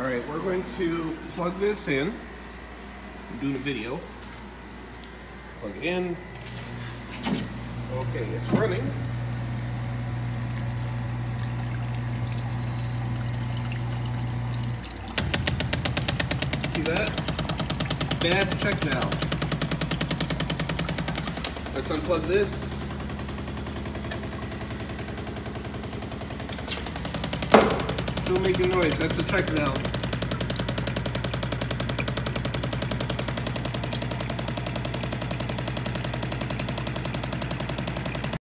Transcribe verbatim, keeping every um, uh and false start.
Alright, we're going to plug this in. I'm doing a video. Plug it in. Okay, it's running. See that? Bad check valve. Let's unplug this. Still making noise. That's the check valve.